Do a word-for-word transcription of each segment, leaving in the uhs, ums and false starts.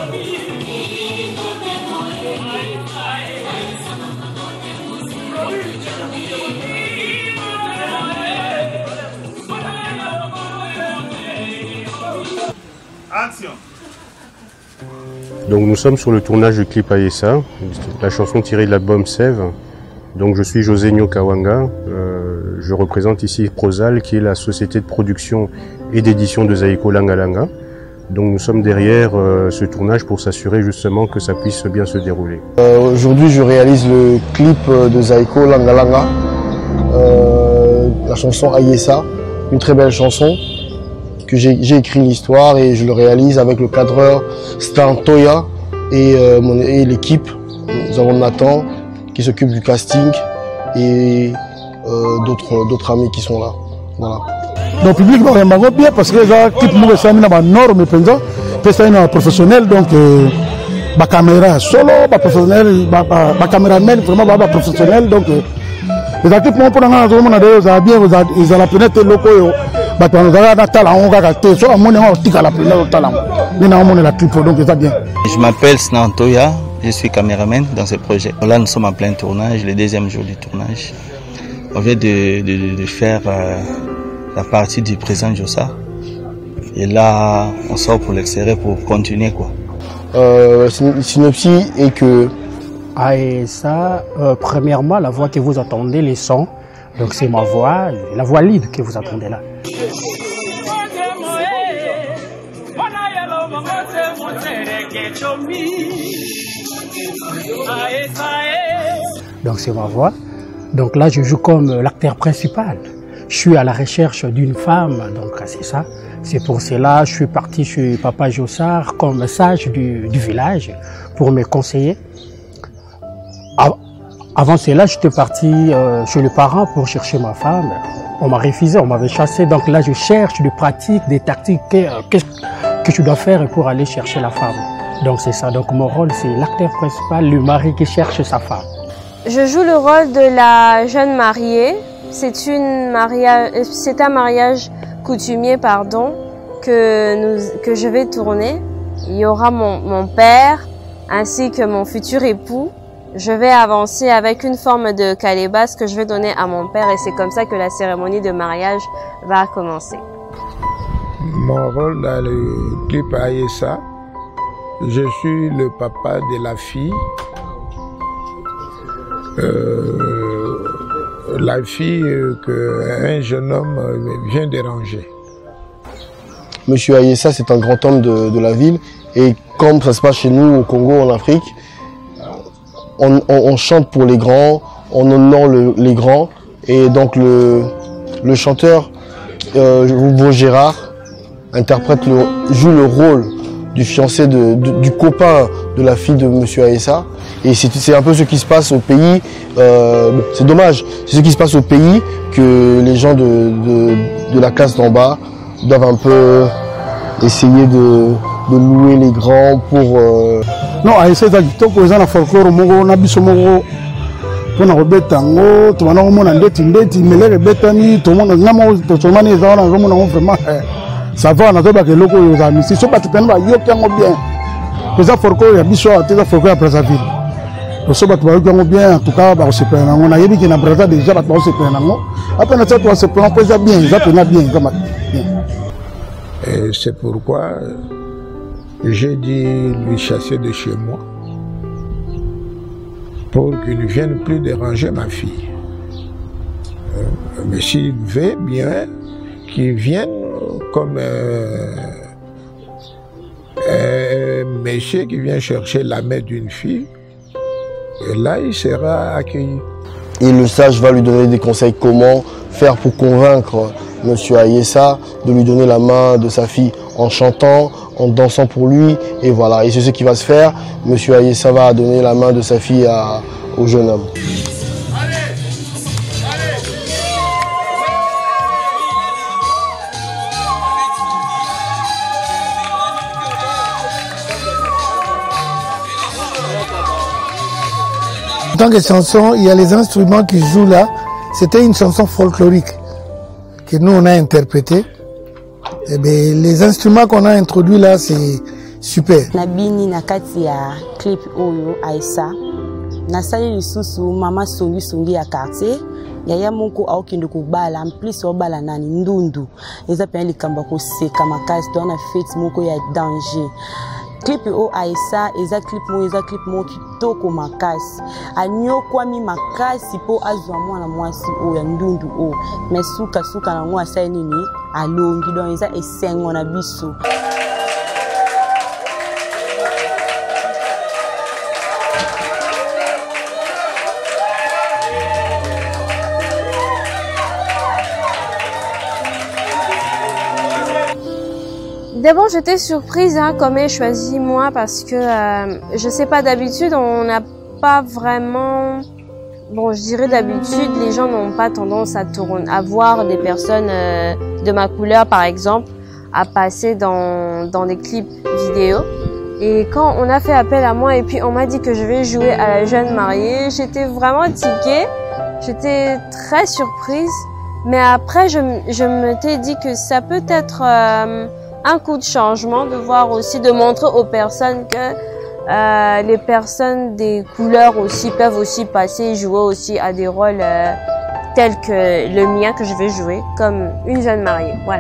Action. Donc nous sommes sur le tournage du clip Ayesa, la chanson tirée de l'album Sève. Donc je suis José Nyo Kawanga, euh, je représente ici Prosal qui est la société de production et d'édition de Zaiko Langa Langa. Donc nous sommes derrière euh, ce tournage pour s'assurer justement que ça puisse bien se dérouler. Euh, Aujourd'hui je réalise le clip de Zaiko Langa Langa, euh, la chanson Ayesa, une très belle chanson. que j'ai écrit l'histoire et je le réalise avec le cadreur Stan Toya et, euh, et l'équipe. Nous avons Nathan qui s'occupe du casting et euh, d'autres d'autres amis qui sont là. Voilà. Donc le public va bien parce que les clip nous sont mis dans norme et c'est un professionnel donc la caméra solo, la professionnel, la caméraman vraiment pas professionnel donc les artistes pour nous on a bien ils ont la planète locaux. Je m'appelle Stan Toya, je suis caméraman dans ce projet. Là nous sommes en plein tournage, le deuxième jour du tournage. On vient de, de, de faire euh, la partie du présent Josa. Et là on sort pour l'extérieur pour continuer quoi. Euh, synopsis est que Ayesa, euh, premièrement la voix que vous entendez, les sons, donc c'est ma voix, la voix libre que vous entendez là. Donc c'est ma voix. Donc là je joue comme l'acteur principal. Je suis à la recherche d'une femme, donc c'est ça. C'est pour cela que je suis parti chez Papa Jossard comme sage du, du village pour me conseiller. Avant cela, j'étais parti euh, chez les parents pour chercher ma femme. On m'a refusé, on m'avait chassé. Donc là, je cherche des pratiques, des tactiques. Qu'est-ce que je dois faire pour aller chercher la femme? Donc c'est ça. Donc mon rôle, c'est l'acteur principal, le mari qui cherche sa femme. Je joue le rôle de la jeune mariée. C'est une mariage, c'est un mariage coutumier, pardon, que nous, que je vais tourner. Il y aura mon, mon père ainsi que mon futur époux. Je vais avancer avec une forme de calebasse que je vais donner à mon père et c'est comme ça que la cérémonie de mariage va commencer. Mon rôle dans le clip Ayesa, je suis le papa de la fille. Euh, la fille qu'un jeune homme vient déranger. Monsieur Ayesa, c'est un grand homme de, de la ville et comme ça se passe chez nous au Congo, en Afrique, On, on, on chante pour les grands, on honore le, les grands et donc le, le chanteur euh, Gérard interprète le, joue le rôle du fiancé de, de, du copain de la fille de Monsieur Ayesa et c'est un peu ce qui se passe au pays. Euh, bon, c'est dommage, c'est ce qui se passe au pays que les gens de, de, de la classe d'en bas doivent un peu essayer de, de louer les grands pour euh, non, Ayesa za kitoko eza na folklore moko na biso moko pona kobeta ngo to wana komona ndeti ndeti melere betani to mona na mo to somani eza na komona ngo vraiment ça va na to ba ke loko yo za misi so ba tupena ba yoki ngo bien eza folklore ya biso eza folklore ya Brazzaville to so ba to ba yoki ngo bien en tout cas ba se pena ngo na yebi ke na Brazzaville déjà ba to se pena ngo après na ça to se pena pesa bien ça pena bien comme et c'est pourquoi j'ai dit lui chasser de chez moi pour qu'il ne vienne plus déranger ma fille. Euh, mais s'il veut bien qu'il vienne comme euh, un monsieur qui vient chercher la main d'une fille, et là il sera accueilli. Et le sage va lui donner des conseils comment faire pour convaincre Monsieur Ayesa de lui donner la main de sa fille en chantant, en dansant pour lui, et voilà. Et c'est ce qui va se faire. Monsieur Ayesa va donner la main de sa fille à, au jeune homme. En tant que chanson, il y a les instruments qui jouent là. C'était une chanson folklorique que nous on a interprétée. Eh bien, les instruments qu'on a introduits là, c'est Super. Nabini na kati ya clip oyo Aïssa. Nasali lisusu mama songi songi ya quartier. Yaya moko aokende kobala en plus obala nani ndundu. Eza pe likamba ko seka makasi to na fête moko ya danger. Clip o Aïssa eza clip mo eza clip mo kitoko makasi. Anyo kwami makasi po azwa mwana mwasi o ya ndundu o. Mesuka suka na ngo asai nini alongi don eza esengo na biso. D'abord, j'étais surprise hein, comme elle choisi moi parce que euh, je sais pas, d'habitude on n'a pas vraiment, bon je dirais d'habitude les gens n'ont pas tendance à tourner, à voir des personnes euh, de ma couleur par exemple à passer dans dans des clips vidéo. Et quand on a fait appel à moi et puis on m'a dit que je vais jouer à la jeune mariée, j'étais vraiment tiquée, j'étais très surprise. Mais après je je me t'ai dit que ça peut être euh, un coup de changement, de voir aussi, de montrer aux personnes que euh, les personnes des couleurs aussi peuvent aussi passer, jouer aussi à des rôles euh, tels que le mien que je vais jouer, comme une jeune mariée. Voilà.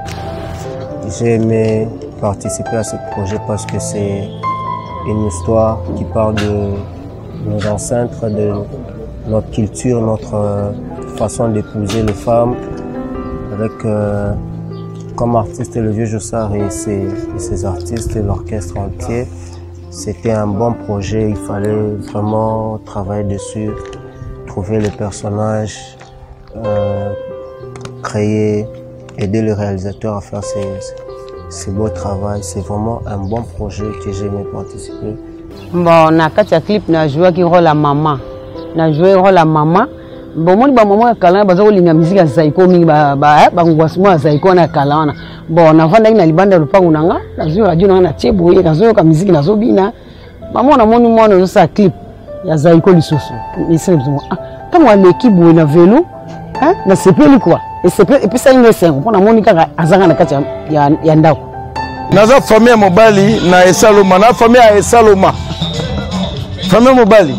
J'ai aimé participer à ce projet parce que c'est une histoire qui parle de nos ancêtres, de notre culture, notre euh, façon d'épouser les femmes, avec euh, comme artiste le Vieux Jossard et ses, et ses artistes et l'orchestre entier. C'était un bon projet, il fallait vraiment travailler dessus, trouver les personnages, euh, créer, aider le réalisateur à faire ses, ses beaux travaux. C'est vraiment un bon projet que j'ai aimé participer. Bon, na kati ya clip na joué qui rôle la maman, na joué rôle la maman. Bon, moi, ba maman kala baza kolinga musique ya Zaiko mingi ba ba ba ngwasimo ya Zaiko na kala wana. Bon, na vanda na libanda lupangu nanga, na zo radio nanga na tiebo ye, na zo ka musique na zo bina. Maman na moni mwana zo sa clip ya Zaiko lisusu. Ni sema ah, kama l'équipe bo na vélo, hein, na sepeli quoi. Et sepeli et puis ça une cinq, pour na moni kaka azanga na kati ya ya ndako. Naza famille mobali na Esaloma, na famille ya Esaloma. Famille mobali.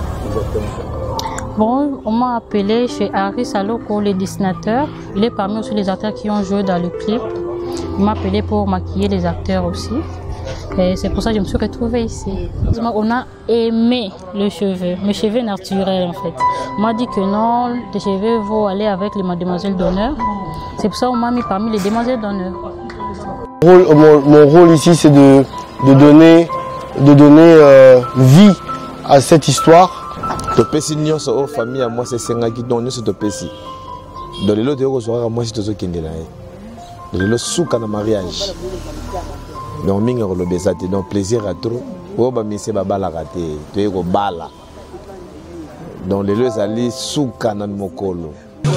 Bon, on m'a appelé chez Harry Saloko, le dessinateur. Il est parmi aussi les acteurs qui ont joué dans le clip. Il m'a appelé pour maquiller les acteurs aussi. Et c'est pour ça que je me suis retrouvée ici. On a aimé le cheveu, mes cheveux naturels en fait. On m'a dit que non, les cheveux vont aller avec les mademoiselles d'honneur. C'est pour ça qu'on m'a mis parmi les demoiselles d'honneur. Mon, mon rôle ici, c'est de, de donner, de donner euh, vie à cette histoire. Topesi nyonso o famille à moi c'est sengaki donc nyonso topesi. Dans les lots de recevoir moi si tozo kende na. Dans les lots souka na mariage. Donc mingi ko lobesate donc plaisir à trop. O ba misi ba bala raté, to yeko bala. Donc les lots ali souka na mokolo.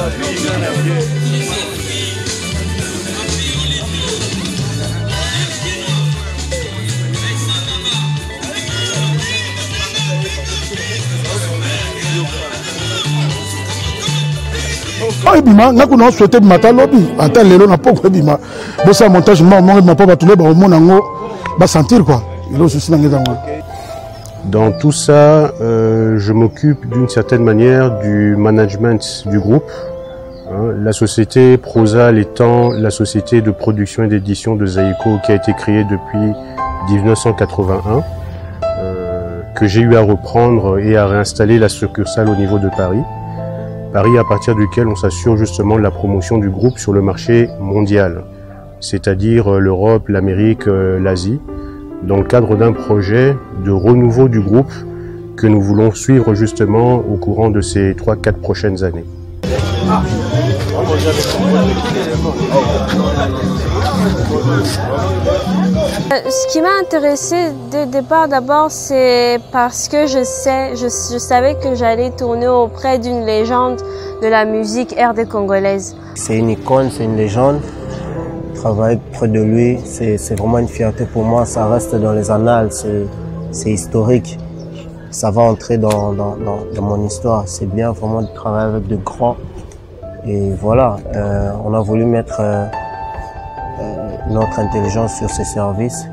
Ah, ebima nga kuna souhaité bimata lobi ata lelo na poko ebima bosa montage mort mort ma papa tous ba omona ngo ba sentir quoi il est aussi dans Dans tout ça, euh, je m'occupe d'une certaine manière du management du groupe. Hein, la société Prosal étant la société de production et d'édition de Zaiko qui a été créée depuis mille neuf cent quatre-vingt-un, euh, que j'ai eu à reprendre et à réinstaller la succursale au niveau de Paris. Paris à partir duquel on s'assure justement de la promotion du groupe sur le marché mondial, c'est-à-dire l'Europe, l'Amérique, l'Asie, dans le cadre d'un projet de renouveau du groupe que nous voulons suivre justement au courant de ces trois quatre prochaines années. Ce qui m'a intéressé dès le départ d'abord, c'est parce que je sais, je, je savais que j'allais tourner auprès d'une légende de la musique R D congolaise. C'est une icône, c'est une légende. Travailler près de lui, c'est vraiment une fierté pour moi. Ça reste dans les annales, c'est historique. Ça va entrer dans, dans, dans, dans mon histoire. C'est bien vraiment de travailler avec de grands. Et voilà, euh, on a voulu mettre euh, euh, notre intelligence sur ces services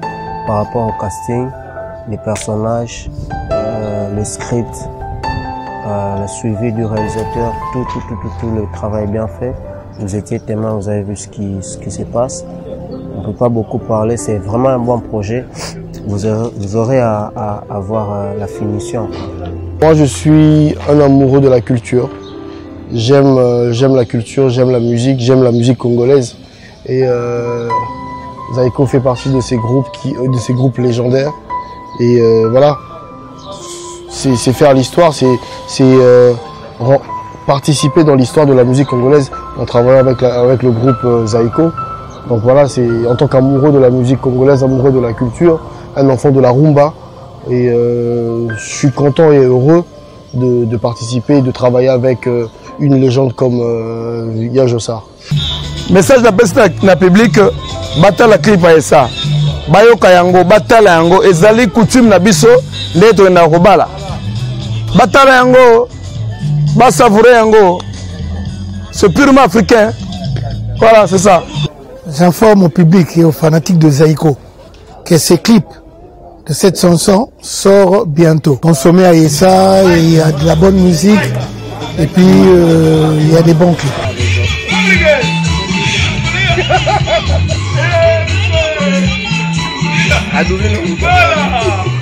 par rapport au casting, les personnages, euh, le script, euh, le suivi du réalisateur, tout, tout, tout, tout, tout le travail bien fait. Vous étiez témoin, vous avez vu ce qui, ce qui se passe. On ne peut pas beaucoup parler, c'est vraiment un bon projet. Vous aurez, vous aurez à, à, à voir euh, la finition. Moi, je suis un amoureux de la culture. J'aime euh, j'aime la culture, j'aime la musique, j'aime la musique congolaise. Et euh, Zaïko fait partie de ces groupes, qui, de ces groupes légendaires. Et euh, voilà, c'est faire l'histoire, c'est euh, participer dans l'histoire de la musique congolaise en travaillant avec, la, avec le groupe euh, Zaïko. Donc voilà, c'est en tant qu'amoureux de la musique congolaise, amoureux de la culture, un enfant de la rumba. Et euh, je suis content et heureux de, de participer et de travailler avec euh, une légende comme euh, Yajosa. Message d'appel na public, batala clip à ça. Bayoka yango, batala yango, ezali coutume na biso, leto na robala. Batala yango, basavoure yango, c'est purement africain. Voilà, c'est ça. J'informe au public et aux fanatiques de Zaïko que ces clips de cette chanson sort bientôt. Consommez à Yessa, il y a de la bonne musique et puis euh, il y a des bons clips. Voilà.